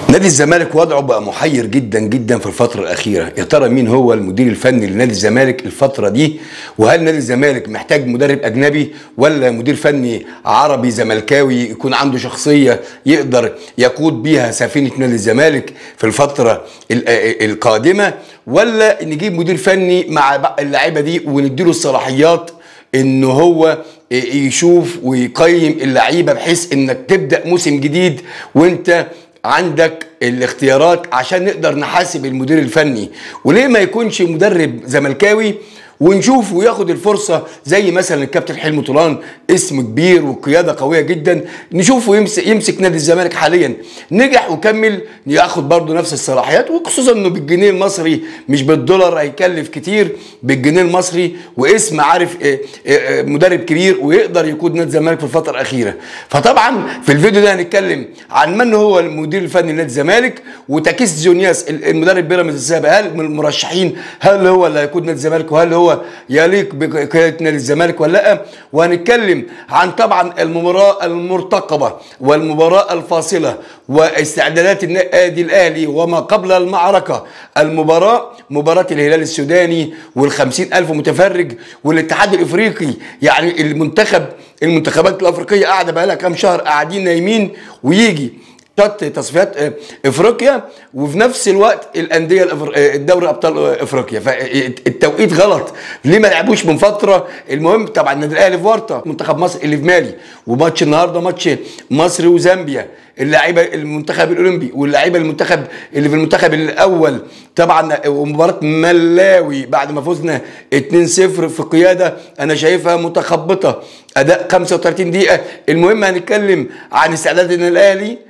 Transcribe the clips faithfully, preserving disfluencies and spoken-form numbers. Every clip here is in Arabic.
نادي الزمالك وضعه بقى محير جدا جدا في الفترة الأخيرة. يا ترى مين هو المدير الفني لنادي الزمالك الفترة دي؟ وهل نادي الزمالك محتاج مدرب أجنبي ولا مدير فني عربي زملكاوي يكون عنده شخصية يقدر يقود بيها سفينة نادي الزمالك في الفترة القادمة، ولا نجيب مدير فني مع اللعيبة دي ونديله الصلاحيات إن هو يشوف ويقيم اللعيبة بحيث إنك تبدأ موسم جديد وإنت عندك الاختيارات عشان نقدر نحاسب المدير الفني؟ وليه ما يكونش مدرب زملكاوي ونشوفه وياخد الفرصه زي مثلا الكابتن حلمي طولان، اسم كبير وقياده قويه جدا، نشوفه يمسك يمسك نادي الزمالك حاليا، نجح وكمل ياخد برضه نفس الصلاحيات، وخصوصا انه بالجنيه المصري مش بالدولار هيكلف كتير، بالجنيه المصري واسم عارف مدرب كبير ويقدر يقود نادي الزمالك في الفتره الاخيره. فطبعا في الفيديو ده هنتكلم عن من هو المدير الفني لنادي الزمالك، وتاكيس زونياس المدرب بيراميدز السابق هل من المرشحين، هل هو اللي هيقود نادي الزمالك وهل هو يليق بقيادة نادي الزمالك ولا لا. وهنتكلم عن طبعا المباراة المرتقبة والمباراة الفاصلة واستعدادات النادي الأهلي وما قبل المعركة. المباراة مباراة الهلال السوداني والخمسين ألف متفرج والاتحاد الإفريقي، يعني المنتخب المنتخبات الأفريقية قاعدة بقى لها كام شهر قاعدين نايمين، ويجي شط تصفيات افريقيا وفي نفس الوقت الانديه الدوري ابطال افريقيا، فالتوقيت غلط. ليه ما لعبوش من فتره؟ المهم طبعا النادي الاهلي في ورطه، منتخب مصر اللي في مالي، وماتش النهارده ماتش مصر وزامبيا، اللاعيبه المنتخب الاولمبي واللاعيبه المنتخب اللي في المنتخب الاول طبعا، ومباراه ملاوي بعد ما فزنا اتنين صفر في قياده انا شايفها متخبطه، اداء خمسة وتلاتين دقيقه. المهم هنتكلم عن استعداد النادي الاهلي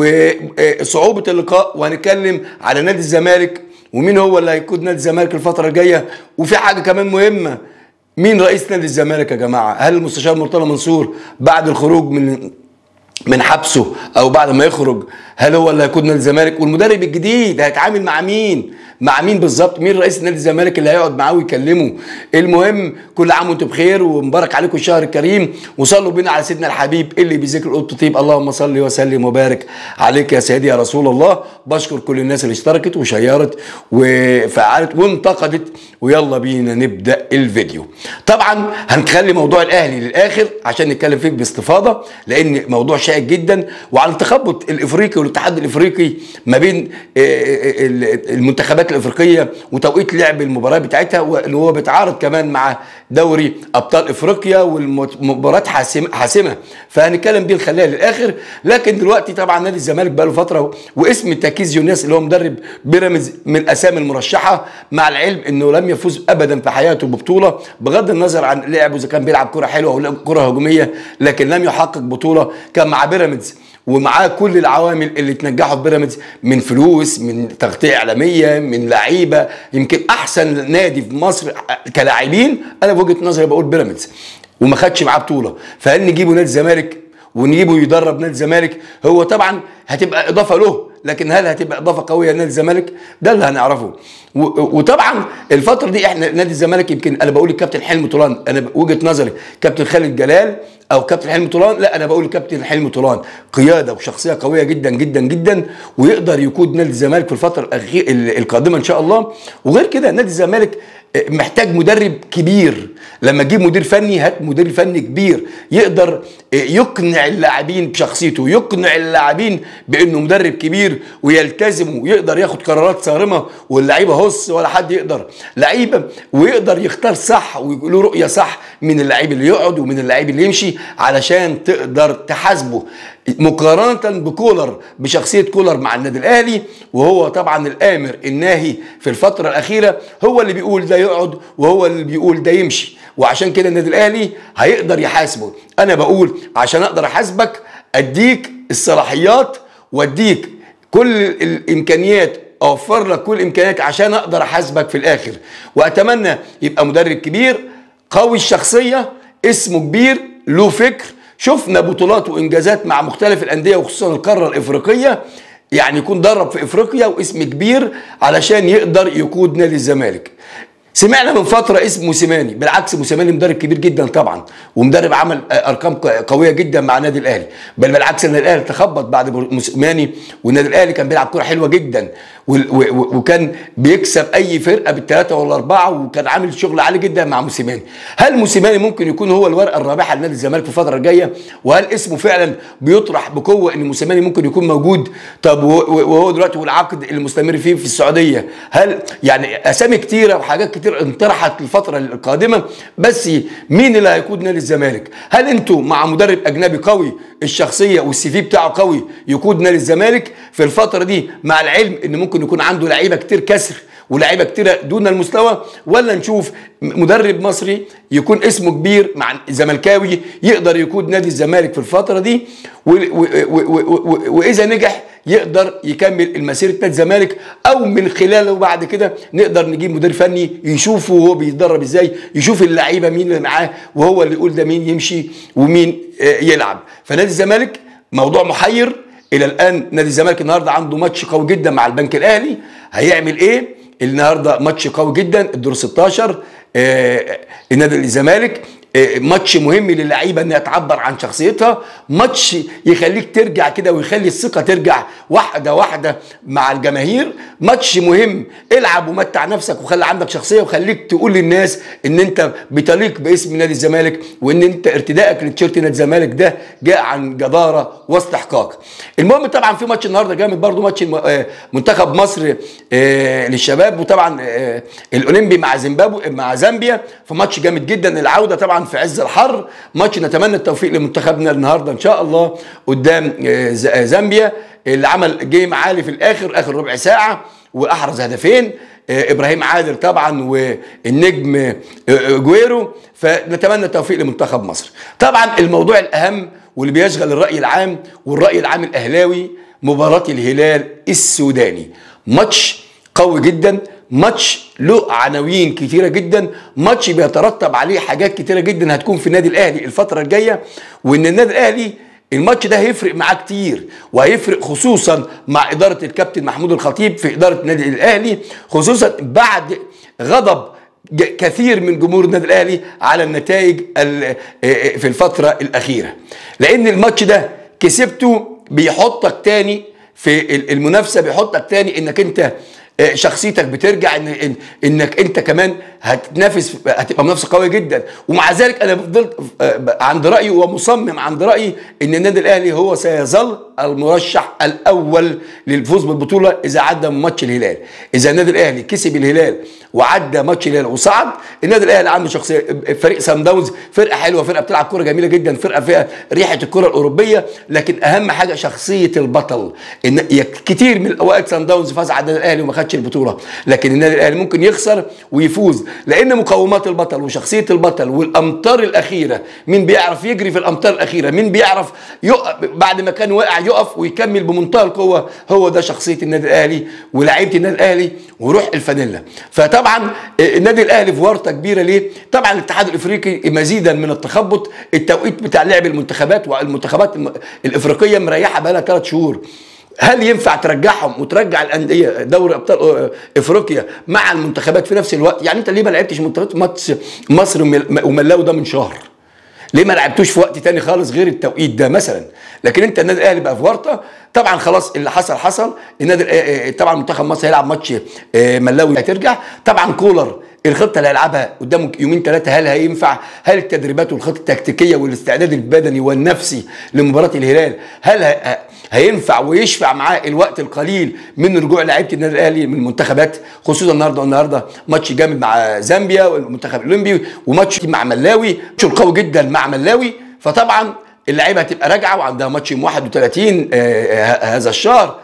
وصعوبة اللقاء، وهنتكلم على نادي الزمالك ومين هو اللي هيقود نادي الزمالك الفترة الجاية. وفي حاجة كمان مهمة، مين رئيس نادي الزمالك يا جماعة؟ هل المستشار مرتضى منصور بعد الخروج من من حبسه او بعد ما يخرج هل هو اللي هيقود نادي الزمالك؟ والمدرب الجديد هيتعامل مع مين؟ مع مين بالظبط؟ مين رئيس نادي الزمالك اللي هيقعد معاه ويكلمه؟ المهم كل عام وانتم بخير ومبارك عليكم الشهر الكريم، وصلوا بينا على سيدنا الحبيب اللي بذكر قلت طيب. اللهم صل وسلم وبارك عليك يا سيدي يا رسول الله. بشكر كل الناس اللي اشتركت وشيرت وفعلت وانتقدت، ويلا بينا نبدا الفيديو. طبعا هنخلي موضوع الاهلي للاخر عشان نتكلم فيه باستفاضه، لان موضوع شائك جدا، وعلى التخبط الافريقي والاتحاد الافريقي ما بين المنتخبات الافريقيه وتوقيت لعب المباراه بتاعتها، واللي هو بيتعارض كمان مع دوري ابطال افريقيا والمباراه حاسمه حاسمه، فهنتكلم دي نخليها للاخر. لكن دلوقتي طبعا نادي الزمالك بقى له فتره واسم تاكيس زونياس اللي هو مدرب بيراميدز من الاسامي المرشحه، مع العلم انه لم يفوز ابدا في حياته ببطوله، بغض النظر عن لعبه اذا كان بيلعب كره حلوه او كره هجوميه، لكن لم يحقق بطوله. كان مع بيراميدز ومعاه كل العوامل اللي تنجحوا في بيراميدز من فلوس، من تغطيه اعلاميه، من لعيبه، يمكن احسن نادي في مصر كلاعبين انا في وجهه نظري بقول بيراميدز، وما خدش معاه بطوله. فهل نجيبه نادي الزمالك ونجيبه يدرب نادي الزمالك؟ هو طبعا هتبقى اضافه له، لكن هل هتبقى اضافه قويه لنادي الزمالك؟ ده اللي هنعرفه. وطبعا الفتره دي احنا نادي الزمالك، يمكن انا بقول الكابتن حلمي طولان، انا وجهه نظري كابتن خالد جلال او كابتن حلمي طولان، لا انا بقول الكابتن حلمي طولان قياده وشخصيه قويه جدا جدا جدا، ويقدر يقود نادي الزمالك في الفتره القادمه ان شاء الله. وغير كده نادي الزمالك محتاج مدرب كبير، لما تجيب مدير فني هات مدير فني كبير يقدر يقنع اللاعبين بشخصيته، يقنع اللاعبين بانه مدرب كبير ويلتزم ويقدر ياخد قرارات صارمه، واللعيبه هص ولا حد يقدر لعيبه، ويقدر يختار صح ويقول له رؤيه صح من اللعيب اللي يقعد ومن اللعيب اللي يمشي علشان تقدر تحاسبه، مقارنه بكولر، بشخصيه كولر مع النادي الاهلي، وهو طبعا الامر الناهي في الفتره الاخيره، هو اللي بيقول ده يقعد وهو اللي بيقول ده يمشي، وعشان كده النادي الاهلي هيقدر يحاسبه. انا بقول عشان اقدر احاسبك اديك الصلاحيات واديك كل الامكانيات، اوفر لك كل الامكانيات عشان اقدر احاسبك في الاخر. واتمنى يبقى مدرب كبير قوي الشخصيه، اسمه كبير، له فكر، شفنا بطولات وانجازات مع مختلف الانديه وخصوصا القاره الافريقيه، يعني يكون درب في افريقيا واسم كبير علشان يقدر يقود نادي الزمالك. سمعنا من فتره اسم موسيماني، بالعكس موسيماني مدرب كبير جدا طبعا، ومدرب عمل ارقام قويه جدا مع النادي الاهلي، بل بالعكس النادي الاهلي تخبط بعد موسيماني، والنادي الاهلي كان بيلعب كوره حلوه جدا، وكان بيكسب اي فرقه بالثلاثه ولا اربعه، وكان عامل شغل عالي جدا مع موسيماني. هل موسيماني ممكن يكون هو الورقه الرابحه لنادي الزمالك في الفتره الجايه؟ وهل اسمه فعلا بيطرح بقوه ان موسيماني ممكن يكون موجود؟ طب وهو دلوقتي والعقد اللي مستمر فيه في السعوديه، هل يعني اسامي كتيره وحاجات كتير انطرحت الفتره القادمه، بس مين اللي هيقود نادي الزمالك؟ هل انتوا مع مدرب اجنبي قوي الشخصيه والسي في بتاعه قوي يقود نادي الزمالك في الفتره دي، مع العلم ان ممكن يكون عنده لعيبه كتير كسر ولاعيبه كتيره دون المستوى، ولا نشوف مدرب مصري يكون اسمه كبير مع زملكاوي يقدر يقود نادي الزمالك في الفتره دي، واذا نجح يقدر يكمل المسيره نادي الزمالك، او من خلاله بعد كده نقدر نجيب مدير فني يشوفه وهو بيتدرب ازاي، يشوف اللعيبه مين اللي معاه وهو اللي يقول ده مين يمشي ومين يلعب. فنادي الزمالك موضوع محير الى الان. نادي الزمالك النهارده عنده ماتش قوي جدا مع البنك الاهلي، هيعمل ايه؟ النهارده ماتش قوي جدا الدور ستاشر، آه النادي الزمالك، آه ماتش مهم للعيبه انها تعبر عن شخصيتها، ماتش يخليك ترجع كده ويخلي الثقه ترجع واحده واحده مع الجماهير، ماتش مهم. العب ومتع نفسك وخلي عندك شخصيه، وخليك تقول للناس ان انت بتليق باسم نادي الزمالك، وان انت ارتدائك لتيشيرت نادي الزمالك ده جاء عن جداره واستحقاق. المهم طبعا في ماتش النهارده جامد برضو، ماتش منتخب مصر للشباب، وطبعا الاولمبي مع زيمبابوي مع زامبيا، في ماتش جامد جدا. العوده طبعا في عز الحر، ماتش نتمنى التوفيق لمنتخبنا النهارده ان شاء الله قدام زامبيا، اللي عمل جيم عالي في الاخر اخر ربع ساعه واحرز هدفين، ابراهيم عادل طبعا والنجم جويرو. فنتمنى التوفيق لمنتخب مصر. طبعا الموضوع الاهم واللي بيشغل الراي العام والراي العام الاهلاوي مباراه الهلال السوداني، ماتش قوي جدا، ماتش له عناوين كتيره جدا، ماتش بيترتب عليه حاجات كتيره جدا هتكون في النادي الاهلي الفتره الجايه، وان النادي الاهلي الماتش ده هيفرق معاه كتير، وهيفرق خصوصا مع اداره الكابتن محمود الخطيب في اداره النادي الاهلي، خصوصا بعد غضب كثير من جمهور النادي الاهلي على النتائج في الفتره الاخيره. لان الماتش ده كسبته بيحطك تاني في المنافسه، بيحطك تاني انك انت شخصيتك بترجع، إن إن انك انت كمان هتنافس، هتبقى منافسه قويه جدا. ومع ذلك انا فضلت عند رايي ومصمم عند رايي ان النادي الاهلي هو سيظل المرشح الاول للفوز بالبطوله اذا عدى من ماتش الهلال. اذا النادي الاهلي كسب الهلال وعدى ماتش الهلال وصعد، النادي الاهلي عنده شخصيه. فريق سان داونز فرقه حلوه، فرقه بتلعب كوره جميله جدا، فرقه فيها ريحه الكره الاوروبيه، لكن اهم حاجه شخصيه البطل. ان كتير من الاوقات سان داونز فاز على النادي الاهلي وما خدش البطوله، لكن النادي الاهلي ممكن يخسر ويفوز، لان مقومات البطل وشخصيه البطل والامتار الاخيره. مين بيعرف يجري في الامتار الاخيره؟ مين بيعرف يقف بعد ما كان واقع يقف ويكمل بمنتهى القوه؟ هو ده شخصيه النادي الاهلي ولاعيبه النادي الاهلي وروح الفانيلا. فطبعا النادي الاهلي في ورطه كبيره. ليه؟ طبعا الاتحاد الافريقي مزيدا من التخبط، التوقيت بتاع لعب المنتخبات والمنتخبات الافريقيه مريحه بقى لها ثلاث شهور. هل ينفع ترجعهم وترجع الانديه دوري ابطال افريقيا مع المنتخبات في نفس الوقت؟ يعني انت ليه ما لعبتش منتخبات ماتش مصر وملاوي ده من شهر؟ ليه ما لعبتوش في وقت تاني خالص غير التوقيت ده مثلا؟ لكن انت النادي الاهلي بقى في ورطه. طبعا خلاص اللي حصل حصل. النادي طبعا منتخب مصر هيلعب ماتش ملاوي هترجع. طبعا كولر الخطه اللي هيلعبها قدامه يومين ثلاثه هل هينفع؟ هل التدريبات والخطه التكتيكيه والاستعداد البدني والنفسي لمباراه الهلال هل هينفع ويشفع معاه الوقت القليل من رجوع لعيبه النادي الاهلي من المنتخبات؟ خصوصا النهارده النهارده ماتش جامد مع زامبيا والمنتخب الاولمبي، وماتش مع ملاوي ماتش قوي جدا مع ملاوي. فطبعا اللعيبه هتبقى راجعه وعندها ماتش يوم واحد وثلاثين هذا الشهر.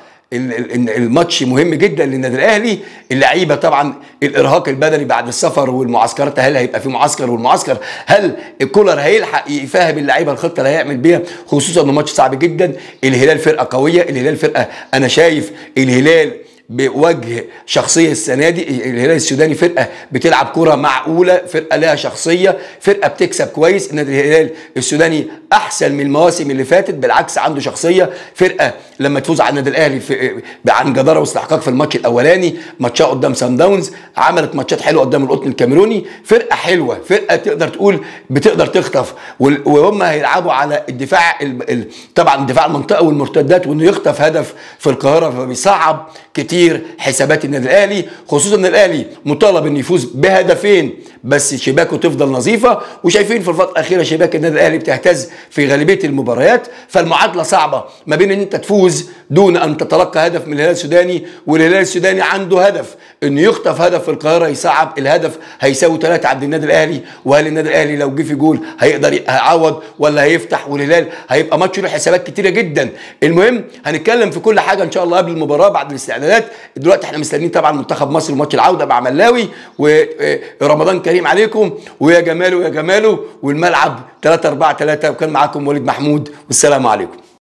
الماتش مهم جدا للنادي الاهلي. اللعيبه طبعا الارهاق البدني بعد السفر والمعسكرات، هل هيبقى في معسكر؟ والمعسكر هل كولر هيلحق يفهم اللعيبه الخطه اللي هيعمل بيها؟ خصوصا انه ماتش صعب جدا. الهلال فرقه قويه، الهلال فرقه انا شايف الهلال بوجه شخصيه السنه دي. الهلال السوداني فرقه بتلعب كره معقوله، فرقه لها شخصيه، فرقه بتكسب كويس. النادي الهلال السوداني احسن من المواسم اللي فاتت، بالعكس عنده شخصيه. فرقه لما تفوز على النادي الاهلي في عن جداره واستحقاق في الماتش الاولاني، ماتشها قدام سان داونز، عملت ماتشات حلوه قدام القطن الكاميروني. فرقه حلوه، فرقه تقدر تقول بتقدر تخطف، وهم هيلعبوا على الدفاع طبعا دفاع المنطقه والمرتدات، وانه يخطف هدف في القاهره، فبيصعب كتير حسابات النادي الاهلي. خصوصا ان الاهلي مطالب انه يفوز بهدفين بس شباكه تفضل نظيفه، وشايفين في الفتره الاخيره شباك النادي الاهلي بتهتز في غالبيه المباريات. فالمعادله صعبه ما بين ان انت تفوز دون ان تتلقى هدف من الهلال السوداني، والهلال السوداني عنده هدف انه يخطف هدف في القاهره يصعب. الهدف هيساوي ثلاثه عند النادي الاهلي، وهل النادي الاهلي لو جه في جول هيقدر يعوض ولا هيفتح؟ والهلال هيبقى ماتش له حسابات كتيره جدا. المهم هنتكلم في كل حاجه ان شاء الله قبل المباراه بعد الاستعدادات. دلوقتي احنا مستنيين طبعا منتخب مصر وماتش العوده مع ملاوي، ورمضان كريم عليكم، ويا جماله يا جماله، والملعب ثلاثة أربعة ثلاثة. وكان معاكم وليد محمود، والسلام عليكم.